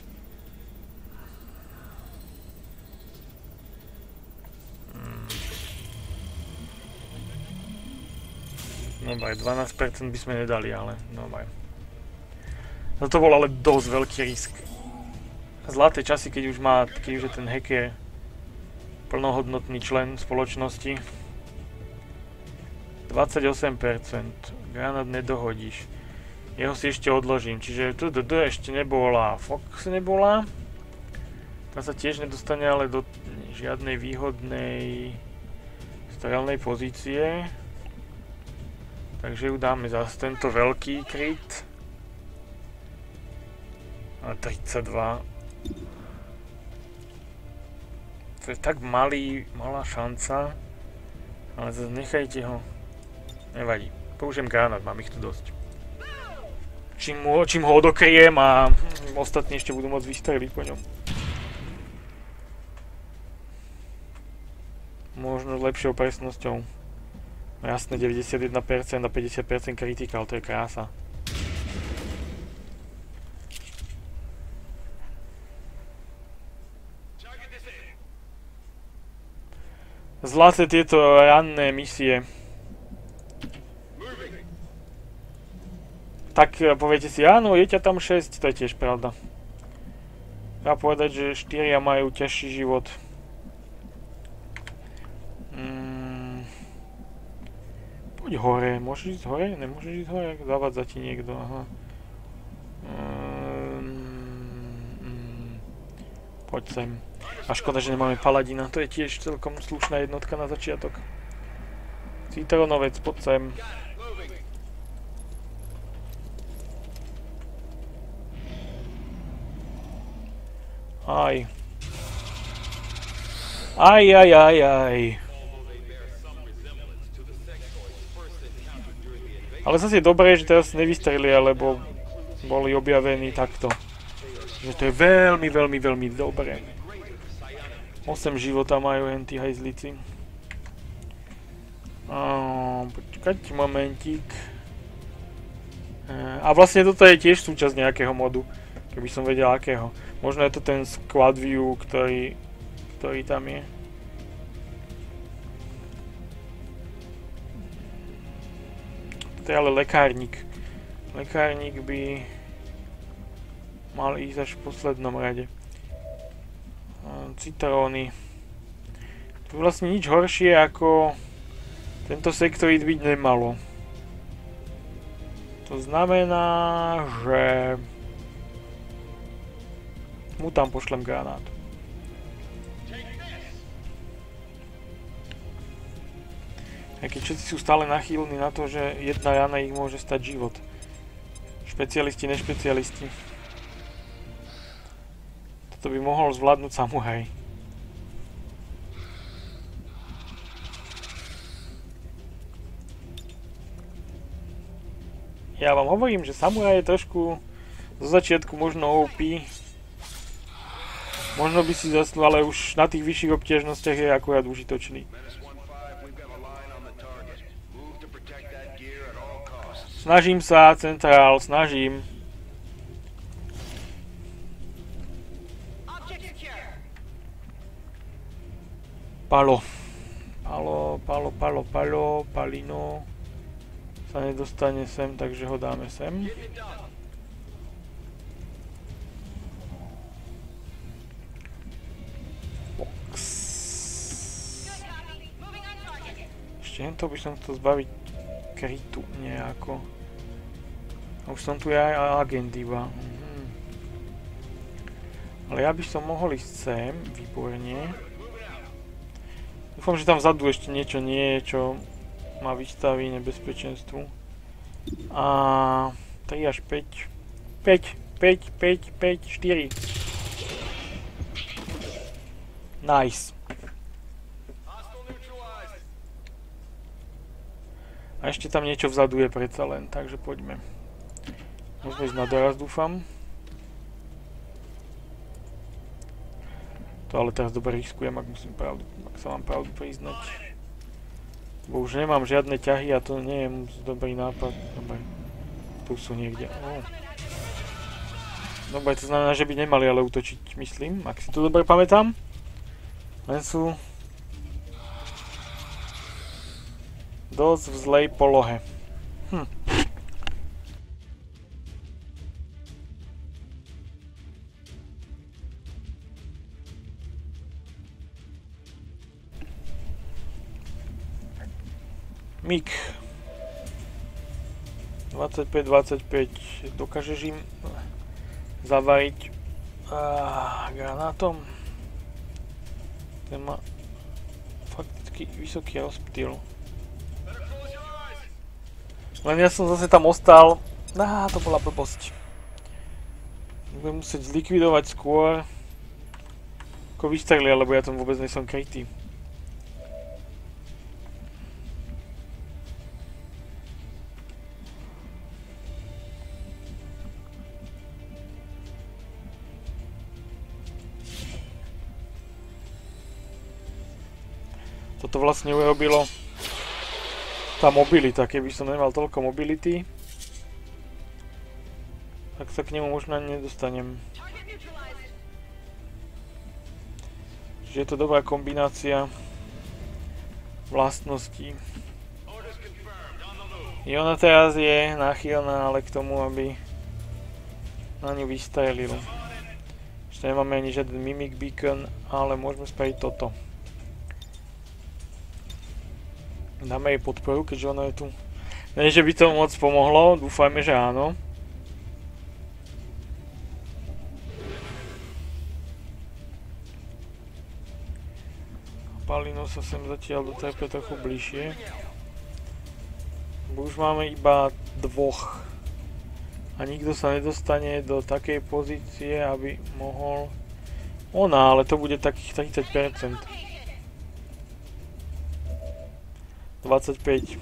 Dobre, dvanásť percent by sme nedali, ale dobre. No to bol ale dosť veľký risk. Zlaté časy, keď už má, keď už je ten hacker plnohodnotný člen spoločnosti. dvadsaťosem percent. Granát nedohodíš. Jeho si ešte odložím, čiže tu do, do ešte nebola. Fox nebola. Tá sa tiež nedostane ale do žiadnej výhodnej strelnej pozície. Takže ju dáme zase tento veľký kryt. A tridsaťdva. To je tak malý, malá šanca. Ale zase nechajte ho. Nevadí. Použijem granát, mám ich tu dosť. Čím, mu, čím ho odokryjem a ostatní ešte budú môcť vystreliť po ňom. Možno lepšou presnosťou. Jasné, deväťdesiatjeden percent a päťdesiat percent critical, to je krása. Zlaté tieto ranné misie. Tak poviete si, áno, je ťa tam šesť, to je tiež pravda. Treba povedať, že štyria majú ťažší život. Mm. Poď hore, môžeš ísť hore? Nemôžeš ísť hore? Zavadza ti niekto, aha. Mm. Poď sem. A škoda, že nemáme paladina, to je tiež celkom slušná jednotka na začiatok. Citronovec, poď sem. Aj. Aj, aj, aj, aj. Ale zase je dobré, že teraz nevystrelia, lebo boli objavení takto. Že to je veľmi, veľmi, veľmi dobré. osem života majú henty hajzlici. Počkať, momentík. A vlastne toto je tiež súčasť nejakého modu. Keby som vedel akého. Možno je to ten squad view, ktorý, ktorý tam je. To je ale lekárnik. Lekárnik by mal ísť až v poslednom rade. Citróny. To je vlastne nič horšie ako tento sektorit byť nemalo. To znamená, že mu tam pošlem granát. Aj keď všetci sú stále nachýlni na to, že jedna rana ich môže stať život. Špecialisti, nešpecialisti. To by mohol zvládnuť samuraj. Ja vám hovorím, že samuraj je trošku zo začiatku možno ó pé. Možno by si zaslúžil, ale už na tých vyšších obťažnostiach je akurát užitočný. Snažím sa, centrál, snažím. Palo. Palo, palo, palo, palo, palino. Sa nedostane sem, takže ho dáme sem. Ešte by som chcel zbaviť krytu nejako. Už som tu aj agent iba. Mhm. Ale ja by som mohol ísť sem, výborne. Dúfam, že tam vzadu ešte niečo nie je, čo ma vystaví nebezpečenstvu. A tri až päť. päť, päť, päť, päť, štyri. Nice. A ešte tam niečo vzadu je predsa len, takže poďme. Môžeme ísť na doraz, dúfam. To ale teraz dobre riskujem, ak musím pravdu, ak sa mám pravdu priznať. Bo už nemám žiadne ťahy a to nie je moc dobrý nápad. Dobre, tu sú niekde. Oh. Dobre, to znamená, že by nemali ale útočiť, myslím, ak si to dobre pamätám. Len sú dosť v zlej polohe. Hm. Mik. dvadsaťpäť dvadsaťpäť. Dokážeš im zavariť ah, granátom? Ten má fakticky vysoký rozptyl. Len ja som zase tam ostal. Á, to bola blbosť. Budem musieť zlikvidovať skôr, ako vystrelia, lebo ja tam vôbec nesom krytý. Toto vlastne urobilo tá mobilita, keby som nemal toľko mobility, tak sa k nemu možno ani nedostanem. Čiže je to dobrá kombinácia vlastností. I ona teraz je náchylná ale k tomu, aby na ňu vystrelil. Ešte nemáme ani žiaden mimic beacon, ale môžeme spraviť toto. Dáme jej podporu, keďže ona je tu. Nie, že by to moc pomohlo, dúfajme, že áno. Palino sa sem zatiaľ dotepe trochu bližšie. Už máme iba dvoch. A nikto sa nedostane do takej pozície, aby mohol... Ona, ale to bude takých tridsať percent. dvadsaťpäť.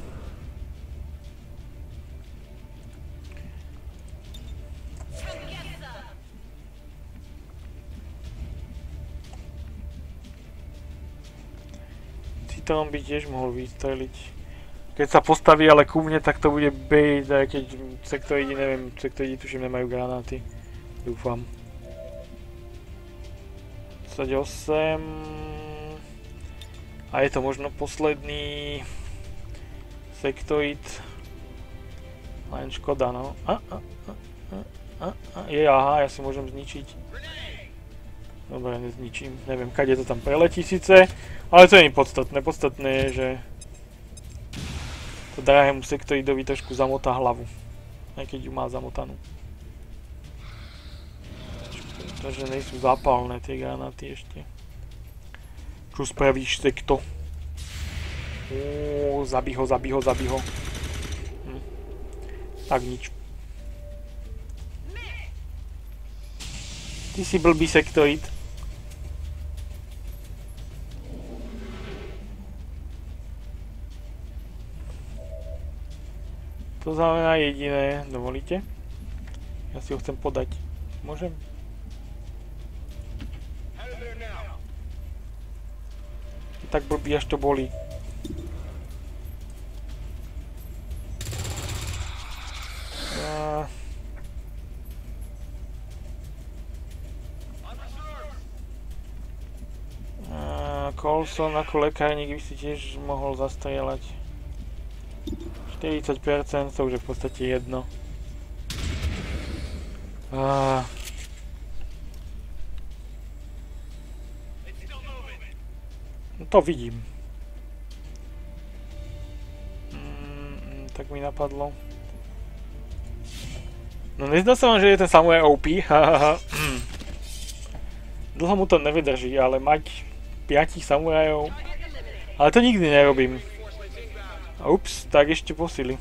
Citron by tiež mohol vystreliť. Keď sa postaví ale ku mne, tak to bude bait, aj keď sektoridi, neviem, sektoridi tuším nemajú granáty. Dúfam. dvadsaťosem. A je to možno posledný sektoid. Len škoda, no. A, a, a, a, a, je, aha, ja si môžem zničiť. Dobre, nezničím. Neviem, kade to tam preletí síce, ale to nie je podstatné. Podstatné je, že to drahému sektoidovi trošku zamotá hlavu. Aj keď ju má zamotanú. Takže nejsú zápalné tie granáty ešte. Čo spravíš, sekto? Uuu, zabí ho, zabí ho, zabí ho. Hm. Tak nič. Ty si blbý sektoid. To znamená jediné, dovolíte? Ja si ho chcem podať. Môžem? Tak blbý, až to bolí. Coulson ako lekárnik by si tiež mohol zastrieľať. štyridsať percent, to už je v podstate jedno. Uh, to vidím. Mm, tak mi napadlo. No nezdá sa vám, že je ten samuraj ó pé? Dlho mu to nevydrží, ale mať piatich samurajov... Ale to nikdy nerobím. Ups, tak ešte posily.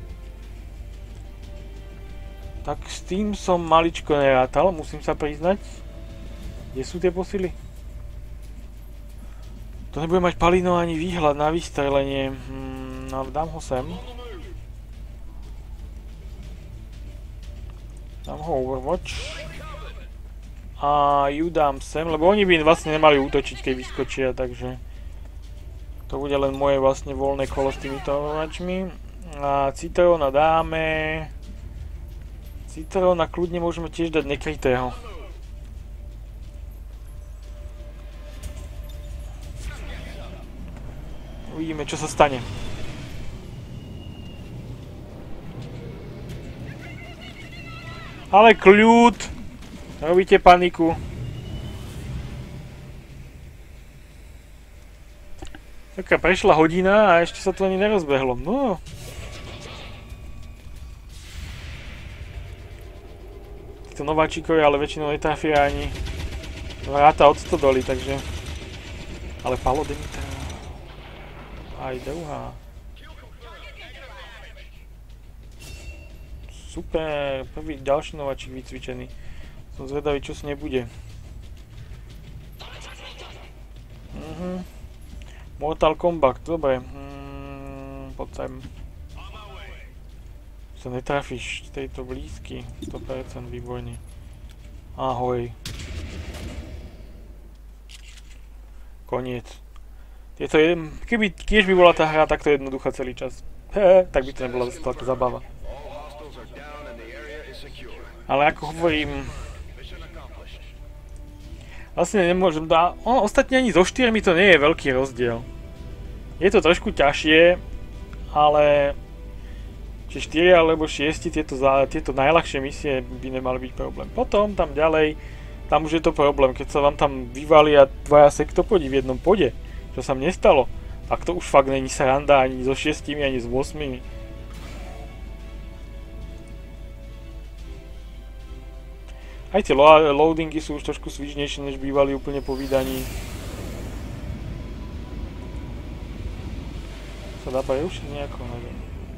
Tak s tým som maličko nerátal, musím sa priznať. Kde sú tie posily? To nebude mať Palino ani výhľad na vystrelenie. Hmm, no, dám ho sem. Dám ho Overwatch. A ju dám sem, lebo oni by vlastne nemali útočiť, keď vyskočia, takže... To bude len moje vlastne voľné kolo s týmito Overwatchmi. A Citróna dáme... Citróna kľudne môžeme tiež dať nekrytého. Uvidíme, čo sa stane. Ale kľud! Robíte paniku. Taká prešla hodina a ešte sa to ani nerozbehlo. No. Títo nováčikovia ale väčšinou netrafia ani vráta od stodoly, takže... Ale Paladin to... Aj druhá. Super, prvý ďalší nováčik vycvičený. Som zvedavý, čo s nebude. Mhm. Mortal Kombat, dobre. Mm, poď sem. Sa netrafíš z tejto blízky. sto percent, výborne. Ahoj. Koniec. Tieto jeden... Keby tiež by bola tá hra takto jednoduchá celý čas. Hehe, tak by to nebola zase taká zabava. Ale ako hovorím... Vlastne nemôžem dá... O, ostatne ani so štyrmi to nie je veľký rozdiel. Je to trošku ťažšie, ale... Či štyri alebo šiesti, tieto, za... tieto najľahšie misie by nemali byť problém. Potom, tam ďalej, tam už je to problém. Keď sa vám tam vyvalia dvaja sektopodi v jednom pode, čo sa mne nestalo, tak to už fakt není sranda ani so šiestimi, ani s osmimi. Aj tie lo loadingy sú už trošku svižnejšie, než bývali úplne po vydaní. Sa dá prerušiť nejako, neviem.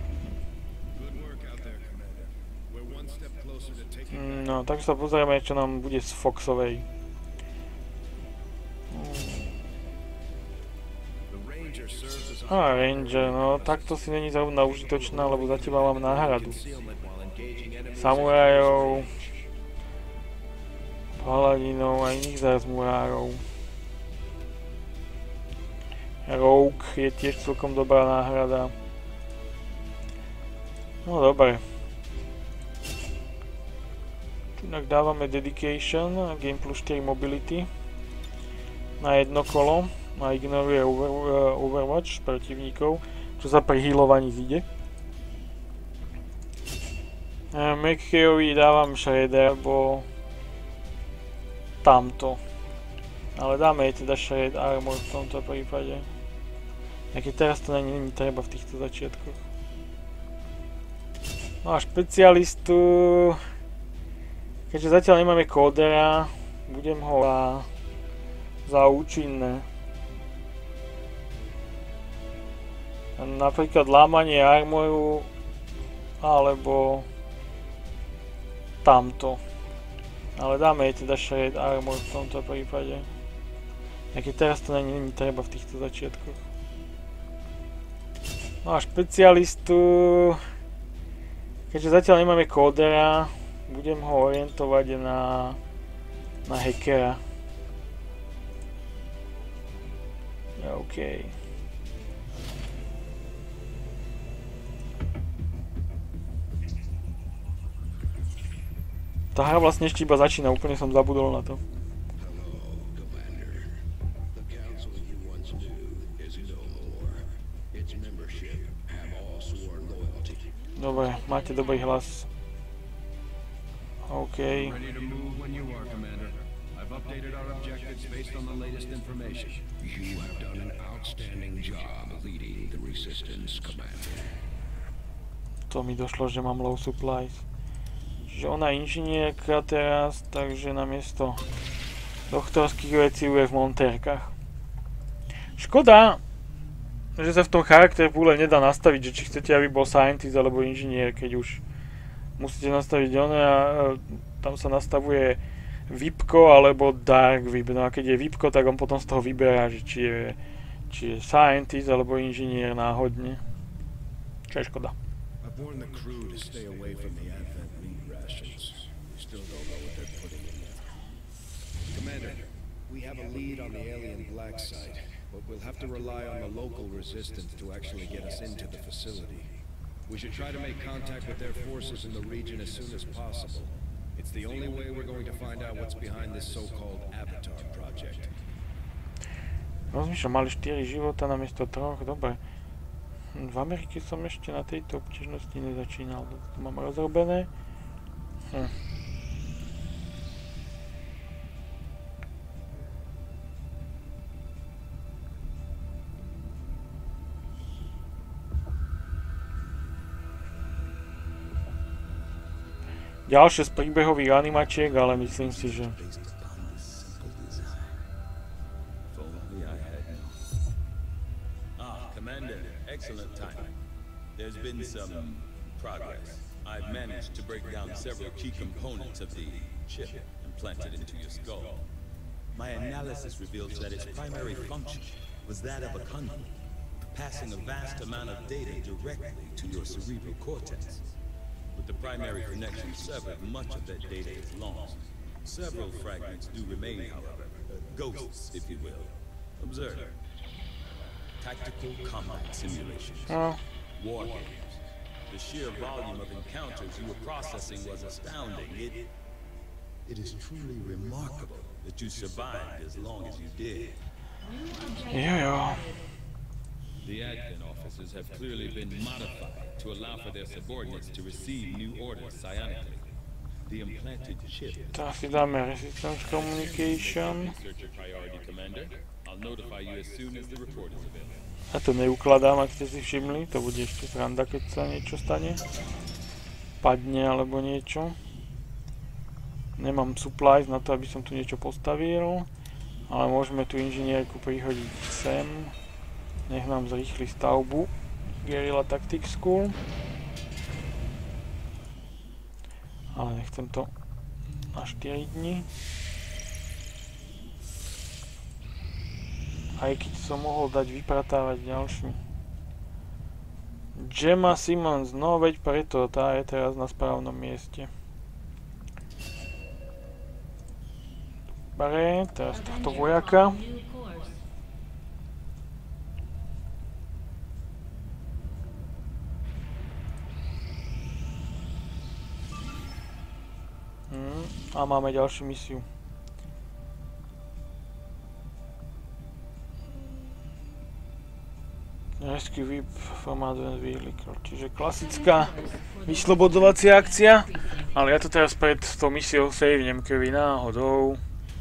No, takže sa pozrieme, čo nám bude z Foxovej. A Ranger, no takto si není zrovna užitočná, lebo za teba mám náhradu. Samurajov, Paladinov a iných zázmurárov. Rogue je tiež celkom dobrá náhrada. No dobre. Inak dávame Dedication, Game plus štyri Mobility na jedno kolo a ignoruje over, uh, Overwatch protivníkov, čo sa pri healovaní zíde. Uh, McKayovi dávam Shredder, bo tamto. Ale dáme jej teda Shred Armor v tomto prípade. Aj keď teraz to není, není treba v týchto začiatkoch. No a špecialistu... Keďže zatiaľ nemáme kódera, budem ho za, za účinné. Napríklad lámanie armoru, alebo tamto. Ale dáme jej teda shred armor v tomto prípade. Aj keď teraz to není, není treba v týchto začiatkoch. No a špecialistu... Keďže zatiaľ nemáme kódera, budem ho orientovať na... na hackera. OK. Tá hra vlastne ešte iba začína, úplne som zabudol na to. Dobre, máte dobrý hlas. OK. To mi došlo, že mám low supplies. Čiže ona je inžinierka teraz, takže namiesto doktorských vecí je v montérkach. Škoda, že sa v tom charakter poole nedá nastaviť, že či chcete, aby bol scientist alebo inžinier, keď už musíte nastaviť ono a tam sa nastavuje VIPko alebo Dark V I P. No a keď je VIPko, tak on potom z toho vyberá, že či je, či je scientist alebo inžinier náhodne. Čo je škoda. Commander, we have a lead on the alien black site, but we'll have to rely on the local resistance to actually get us into the facility. We should try to make contact with their forces in the region as soon as possible. It's the only way we're going to find out what's behind this so-called Avatar project. Rozmýšľam, mali štyri života namiesto troch, dobre. V Amerike som ešte na tejto obťažnosti nezačínal, to mám rozrobené. Hm. Ďalšie z príbehových animačiek, ale myslím si, že... Ah, Commander, excellent timing. There's been some progress. I've managed to break down several key components of the chip implanted into your skull. My analysis reveals that its primary function was that of a conduit, passing a vast amount of data directly to your cerebral cortex. With the primary connection severed, much of that data is lost. Several fragments do remain, however. Uh, ghosts, if you will. Observe. Tactical combat simulations. Oh. War games. The sheer volume of encounters you were processing was astounding. It, it is truly remarkable that you survived as long as you did. Yeah, yeah. The admin officers have clearly been modified to allow for their subordinates to receive new orders psionically. The implanted chip. Teraz si dáme resistance communication. Research your priority, Commander. I'll notify you as soon as the report is available. Ja to neukladám, ak ste si všimli, to bude ešte sranda, keď sa niečo stane. Padne alebo niečo. Nemám supplies na to, aby som tu niečo postavil, ale môžeme tú inžinierku prihodiť sem. Nech nám zrýchli stavbu Guerrilla Tactics School. Ale nechcem to na štyri dni. Aj keď som mohol dať vypratávať ďalší. Gemma Simmons, no veď preto, tá je teraz na správnom mieste. Dobre, teraz tohto vojaka. Hmm, a máme ďalšiu misiu. Rescue V I P from Advanced Vehicle, čiže klasická vyslobodovacia akcia, ale ja to teraz pred tou misiou savenem keby náhodou.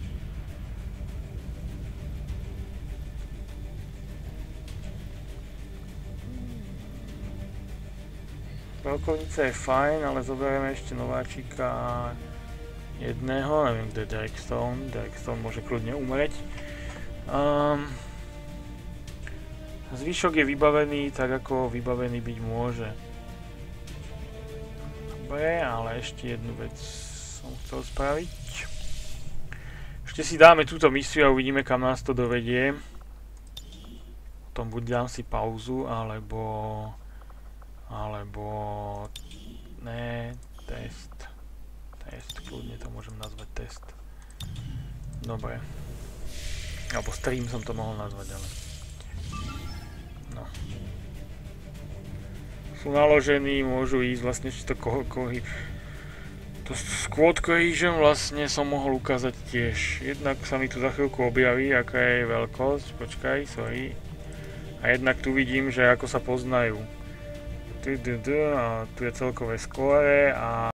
Veľkovnica je fajn, ale zoberieme ešte nováčika jedného, neviem kde je Derrickstone, Derrickstone môže kľudne umrieť. Um, Zvyšok je vybavený tak, ako vybavený byť môže. Dobre, ale ešte jednu vec som som chcel spraviť. Ešte si dáme túto misiu a uvidíme, kam nás to dovedie. Potom buď dám si pauzu, alebo... Alebo... Ne, test. Test, kľudne to môžem nazvať test. Dobre. Alebo stream som to mohol nazvať, ale... No. Sú naložení, môžu ísť vlastne či to koho, kohy. To squad cohesion vlastne som mohol ukázať tiež. Jednak sa mi tu za chvíľku objaví, aká je veľkosť, počkaj, sorry. A jednak tu vidím, že ako sa poznajú. A tu je celkové skóre a